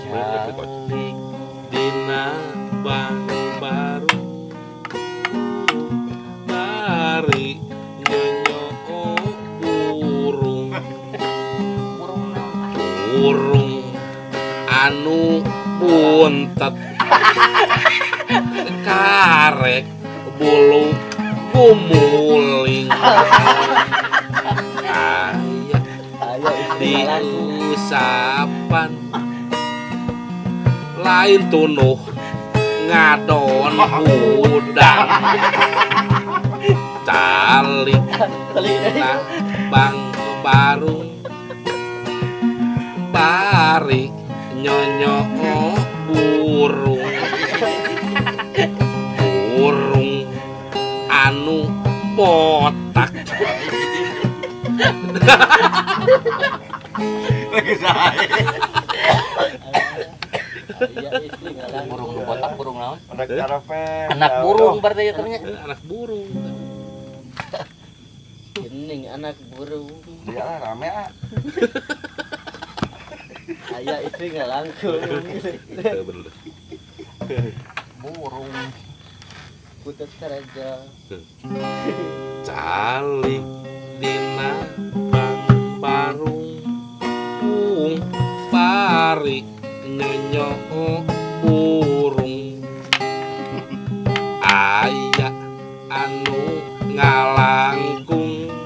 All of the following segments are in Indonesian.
Calik dina bang baru bari nyenyo burung burung anu buntet karek bulu gumuling aya diusapan lain tunuh ngadon udang calik nah bang baru bari nyonyo burung burung anu botak lagi saya burung botak burung naon anak karavan anak burung berarti ternyata anak burung gening anak burung dia rame aya istri nggak langsung bener burung putus karaja calik dina bang barung pari nyenyo burung aya anu ngalangkung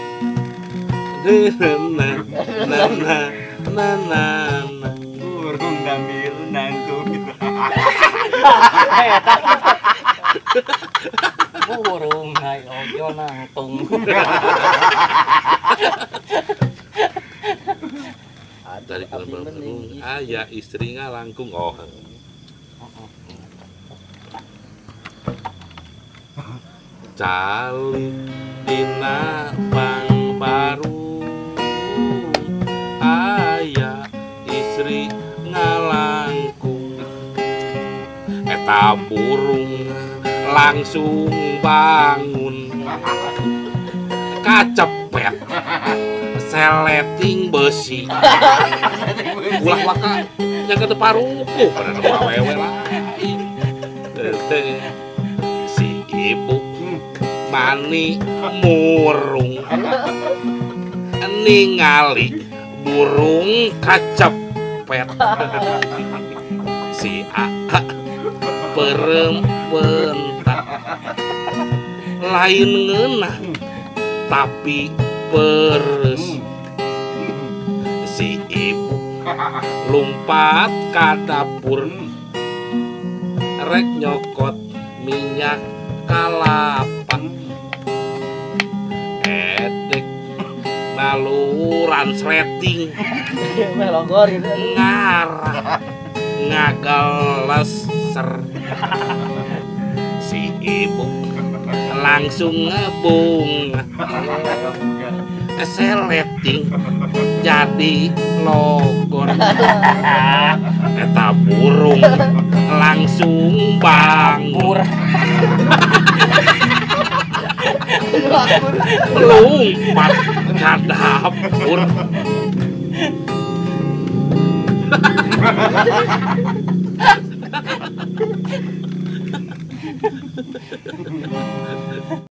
na burung damir nangtung burung hai ojo nangtung dari kalau burung aya istri ngalangkung oh calik dina bang baru aya istri ngalangkung eta burung langsung bangun kacepet seleting besi ulah waka yang ke paruku pada nama wewe lain si ibu mani murung ningali burung kacepet si A perembentak lain ngeunah tapi peres si ibu lompat ke dapur rek nyokot minyak kalapa edek baluran sleting melogor ngarah ngagaleser si ibu langsung ngebung seleting jadi logor eta burung langsung bangun lompat ke dapur